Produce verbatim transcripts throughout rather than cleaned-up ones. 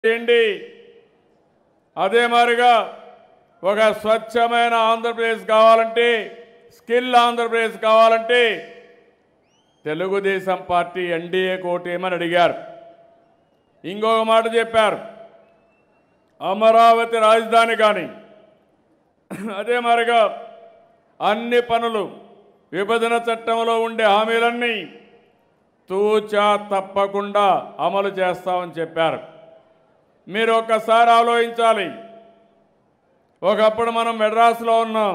చేయండి. అదే మాదిరిగా ఒక స్వచ్ఛమైన ఆంధ్రప్రదేశ్ కావాలంటే, స్కిల్ ఆంధ్రప్రదేశ్ కావాలంటే తెలుగుదేశం పార్టీ ఎన్డీఏ కోటేమని అడిగారు. ఇంకొక మాట చెప్పారు, అమరావతి రాజధాని కానీ అదే మాదిరిగా అన్ని పనులు విభజన చట్టంలో ఉండే హామీలన్నీ తూచా తప్పకుండా అమలు చేస్తామని చెప్పారు. మీరు ఒక్కసారి ఆలోచించాలి. ఒకప్పుడు మనం మెడ్రాస్లో ఉన్నాం.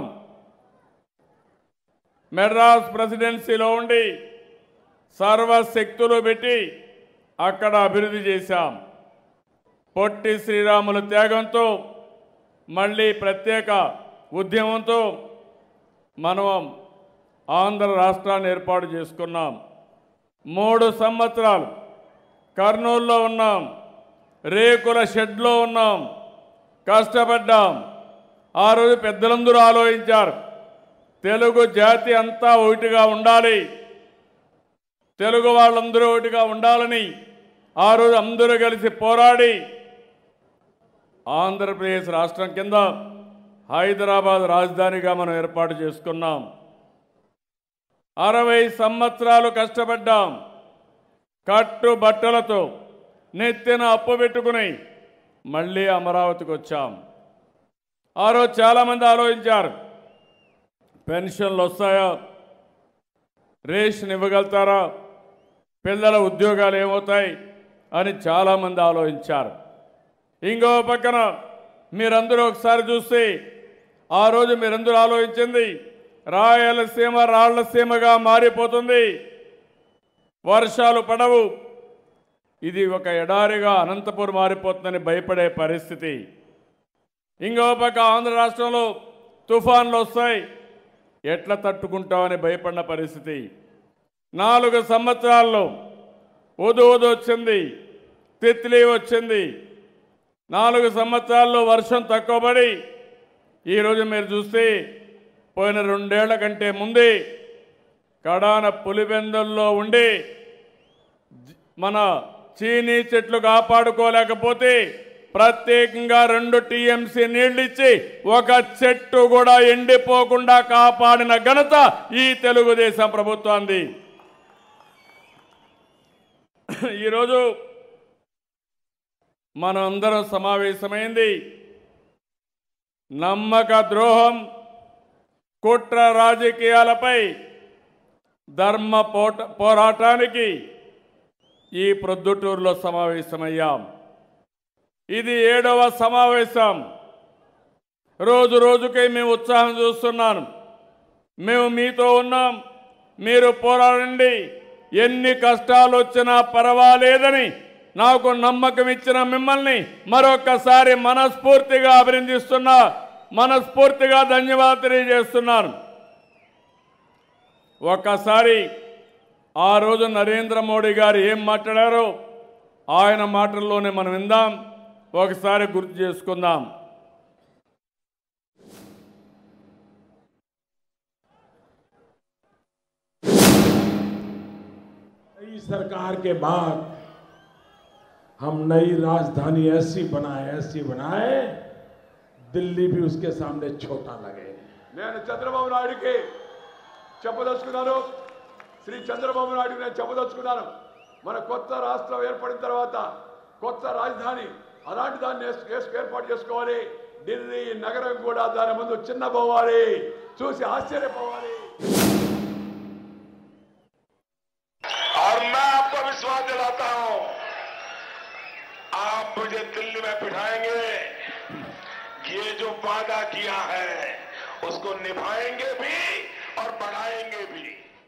మెడ్రాస్ ప్రెసిడెన్సీలో ఉండి సర్వశక్తులు పెట్టి అక్కడ అభివృద్ధి చేశాం. పొట్టి శ్రీరాముల త్యాగంతో మళ్ళీ ప్రత్యేక ఉద్యమంతో మనం ఆంధ్ర రాష్ట్రాన్ని ఏర్పాటు చేసుకున్నాం. మూడు సంవత్సరాలు కర్నూలులో ఉన్నాం, రేకుల షెడ్లో ఉన్నాం, కష్టపడ్డాం. ఆ రోజు పెద్దలందరూ ఆలోచించారు, తెలుగు జాతి అంతా ఒకటిగా ఉండాలి, తెలుగు వాళ్ళందరూ ఒకటిగా ఉండాలని ఆ రోజు అందరూ కలిసి పోరాడి ఆంధ్రప్రదేశ్ రాష్ట్రం కింద హైదరాబాద్ రాజధానిగా మనం ఏర్పాటు చేసుకున్నాం. అరవై సంవత్సరాలు కష్టపడ్డాం. కట్టు బట్టలతో నెత్తిన అప్పు పెట్టుకుని మళ్ళీ అమరావతికి వచ్చాం. ఆ రోజు చాలామంది ఆలోచించారు, పెన్షన్లు వస్తాయా, రేషన్ ఇవ్వగలుగుతారా, పిల్లల ఉద్యోగాలు ఏమవుతాయి అని చాలామంది ఆలోచించారు. ఇంకో పక్కన మీరందరూ ఒకసారి చూస్తే ఆ రోజు మీరందరూ ఆలోచించింది రాయలసీమ రాళ్లసీమగా మారిపోతుంది, వర్షాలు పడవు, ఇది ఒక ఎడారిగా అనంతపురం మారిపోతుందని భయపడే పరిస్థితి. ఇంకో పక్క ఆంధ్ర రాష్ట్రంలో తుఫాన్లు వస్తాయి, ఎట్లా తట్టుకుంటామని భయపడిన పరిస్థితి. నాలుగు సంవత్సరాల్లో ఉదు ఉదు వచ్చింది, తిత్లీ వచ్చింది. నాలుగు సంవత్సరాల్లో వర్షం తక్కువ పడి ఈరోజు మీరు చూస్తే పోయిన రెండేళ్ల కంటే ముందే కడాన పులివెందుల్లో ఉండి మన చీనీ చెట్లు కాపాడుకోలేకపోతే ప్రత్యేకంగా రెండు టీఎంసీ నీళ్లు ఇచ్చి ఒక చెట్టు కూడా ఎండిపోకుండా కాపాడిన ఘనత ఈ తెలుగుదేశం ప్రభుత్వానికి. ఈరోజు మనందరం సమావేశమైంది నమ్మక ద్రోహం, కుట్ర రాజకీయాలపై ధర్మ పోట పోరాటానికి ఈ ప్రొద్దుటూరులో సమావేశమయ్యాం. ఇది ఏడవ సమావేశం. రోజు రోజుకై మేము ఉత్సాహం చూస్తున్నాను. మేము మీతో ఉన్నాం, మీరు పోరాడండి, ఎన్ని కష్టాలు వచ్చినా పర్వాలేదని నాకు నమ్మకం ఇచ్చిన మిమ్మల్ని మరొకసారి మనస్ఫూర్తిగా అభినందిస్తున్నా, మనస్ఫూర్తిగా ధన్యవాదాలు తెలియజేస్తున్నాను. ఒక్కసారి ఆ రోజు నరేంద్ర మోడీ గారు ఏం మాట్లాడారో ఆయన మాటల్లోనే మనం విందాం, ఒకసారి గుర్తు చేసుకుందాం. नई सरकार के बाद हम नई राजधानी ऐसी बनाए ऐसी बनाए दिल्ली भी उसके सामने छोटा लगे. నేను చంద్రబాబు నాయుడుకి చెప్పదలుచుకున్నాను, శ్రీ చంద్రబాబు నాయుడుకి నేను చెప్పదలుచుకున్నాను, మన కొత్త రాష్ట్రం ఏర్పడిన తర్వాత కొత్త రాజధాని అలాంటి దాన్ని ఏర్పాటు చేసుకోవాలి. ఢిల్లీ నగరం కూడా దాని ముందు చిన్నపోవాలి, చూసి ఆశ్చర్యపోవాలి. और मैं आपको विश्वास दिलाता हूं, आप मुझे दिल्ली में बिठाएंगे, ये जो वादा किया है उसको निभाएंगे भी और बढ़ाएंगे भी.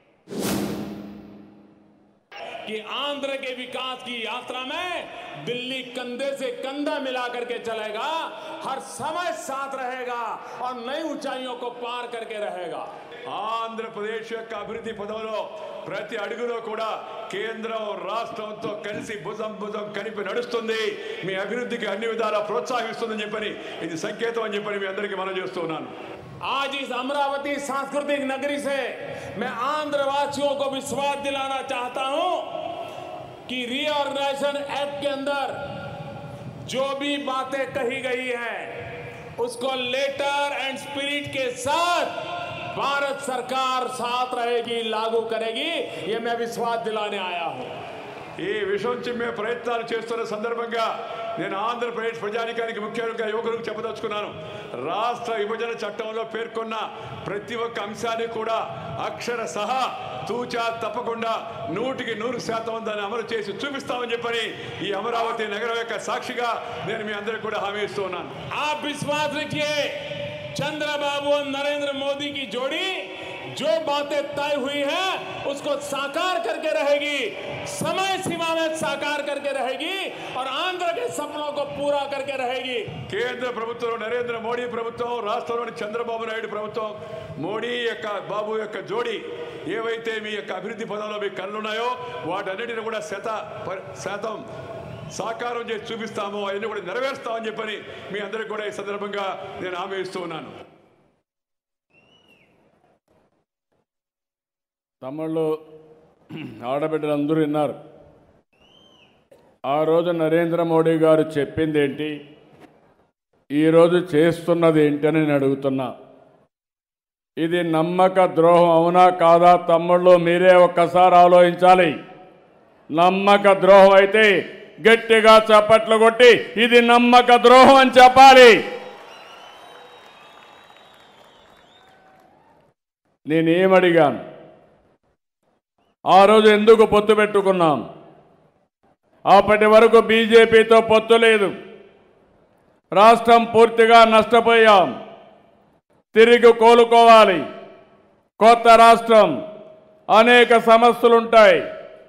कि आंध्र के विकास की यात्रा में दिल्ली कंधे से कंधा मिलाकर के चलेगा, हर समय साथ रहेगा और नई ऊंचाइयों को पार करके रहेगा. ఆంధ్రప్రదేశ్ యొక్క అభివృద్ధి పదంలో ప్రతి అడుగులో కూడా కేంద్రం రాష్ట్రంతో కలిసి భుజం భుజం కలిపి నడుస్తుంది. మీ అభివృద్ధికి అన్ని విధాలా ప్రోత్సహిస్తుందని చెప్పని ఇది సంకేతం అని చెప్పని మీ అందరికీ మనం చేస్తున్నాను. आज इस अमरावती सांस्कृतिक नगरी से मैं आंध्र वासियों को विश्वास दिलाना चाहता हूं कि रीऑर्गेनाइजेशन एक्ट के अंदर जो भी बातें कही गई है उसको लेटर एंड स्पिरिट के साथ भारत सरकार साथ रहेगी, लागू करेगी, ये मैं विश्वास दिलाने आया हूं। ఈ విషయం చిమ్మే ప్రయత్నాలు చేస్తున్న సందర్భంగా నేను ఆంధ్రప్రదేశ్ ప్రజానికానికి ముఖ్యంగా యువకులకు చెప్పదలుచుకున్నాను. రాష్ట్ర విభజన చట్టంలో పేర్కొన్న ప్రతి ఒక్క అంశాన్ని కూడా అక్షర సహా తూచా తప్పకుండా నూటికి నూరు శాతం దాన్ని అమలు చేసి చూపిస్తామని చెప్పని ఈ అమరావతి నగరం యొక్క సాక్షిగా నేను మీ అందరికీ కూడా హామీ ఇస్తూ ఉన్నాను. आप विश्वास रखिए, चंद्रबाबू और नरेंद्र मोदी की जोड़ी जो बातें तय हुई है उसको साकार करके रहेगी, समय सीमा में साकार करके रहेगी और आंध्र के सपनों को पूरा करके रहेगी. కేంద్ర ప్రభుత్వం నరేంద్ర మోడీ ప్రభుత్వం, రాష్ట్రంలోని చంద్రబాబు నాయుడు ప్రభుత్వం, మోడీ యొక్క బాబు యొక్క జోడి ఏవైతే మీ యొక్క అభివృద్ధి పదంలో మీ కళ్ళున్నాయో వాటన్నిటిని కూడా శత శాతం సాకారం చేసి చూపిస్తాము, అవన్నీ కూడా నెరవేరుస్తామని చెప్పని మీ అందరికీ కూడా ఈ సందర్భంగా నేను హామీ ఇస్తూ ఉన్నాను. తమిళలో ఆడబిడ్డలు అందరూ విన్నారు. ఆ రోజు నరేంద్ర మోడీ గారు చెప్పింది ఏంటి, ఈరోజు చేస్తున్నది ఏంటి అని నేను అడుగుతున్నా. ఇది నమ్మక ద్రోహం అవునా కాదా తమ్ముళ్ళు మీరే ఒక్కసారి ఆలోచించాలి. నమ్మక ద్రోహం అయితే గట్టిగా చప్పట్లు కొట్టి ఇది నమ్మక ద్రోహం అని చెప్పాలి. నేనేమడిగాను, ఆ రోజు ఎందుకు పొత్తు పెట్టుకున్నాం? అప్పటి వరకు బీజేపీతో పొత్తు లేదు, రాష్ట్రం పూర్తిగా నష్టపోయాం, తిరిగి కోలుకోవాలి, కొత్త రాష్ట్రం, అనేక సమస్యలుంటాయి,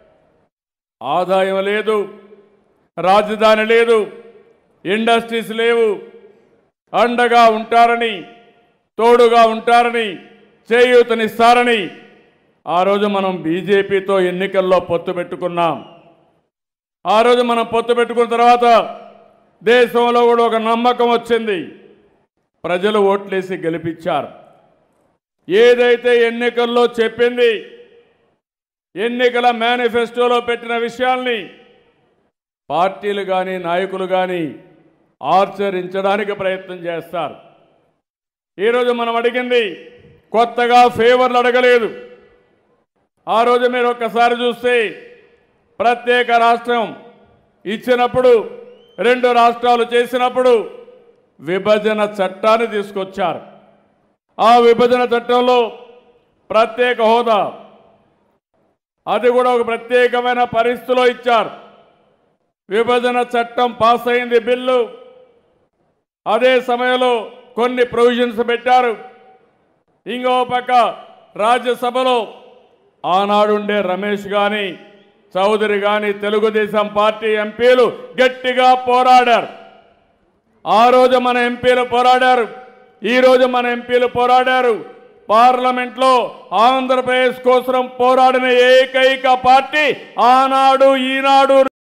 ఆదాయం లేదు, రాజధాని లేదు, ఇండస్ట్రీస్ లేవు, అండగా ఉంటారని, తోడుగా ఉంటారని, చేయూతనిస్తారని ఆ రోజు మనం బీజేపీతో ఎన్నికల్లో పొత్తు పెట్టుకున్నాం. ఆ రోజు మనం పొత్తు పెట్టుకున్న తర్వాత దేశంలో కూడా ఒక నమ్మకం వచ్చింది, ప్రజలు ఓట్లేసి గెలిపించారు. ఏదైతే ఎన్నికల్లో చెప్పింది, ఎన్నికల మేనిఫెస్టోలో పెట్టిన విషయాల్ని పార్టీలు కానీ నాయకులు కానీ ఆచరించడానికి ప్రయత్నం చేస్తారు. ఈరోజు మనం అడిగింది కొత్తగా ఫేవర్లు అడగలేదు. ఆ రోజు మీరు ఒక్కసారి చూస్తే ప్రత్యేక రాష్ట్రం ఇచ్చినప్పుడు, రెండు రాష్ట్రాలు చేసినప్పుడు విభజన చట్టాన్ని తీసుకొచ్చారు. ఆ విభజన చట్టంలో ప్రత్యేక హోదా, అది కూడా ఒక ప్రత్యేకమైన పరిస్థితిలో ఇచ్చారు. విభజన చట్టం పాస్ అయింది బిల్లు, అదే సమయంలో కొన్ని ప్రొవిజన్స్ పెట్టారు. ఇంకో పక్క రాజ్యసభలో ఆనాడుండే రమేష్ కానీ చౌదరి కానీ తెలుగుదేశం పార్టీ ఎంపీలు గట్టిగా పోరాడారు. ఆ రోజు మన ఎంపీలు పోరాడారు, ఈరోజు మన ఎంపీలు పోరాడారు. పార్లమెంట్లో ఆంధ్రప్రదేశ్ కోసం పోరాడిన ఏకైక పార్టీ ఆనాడు ఈనాడు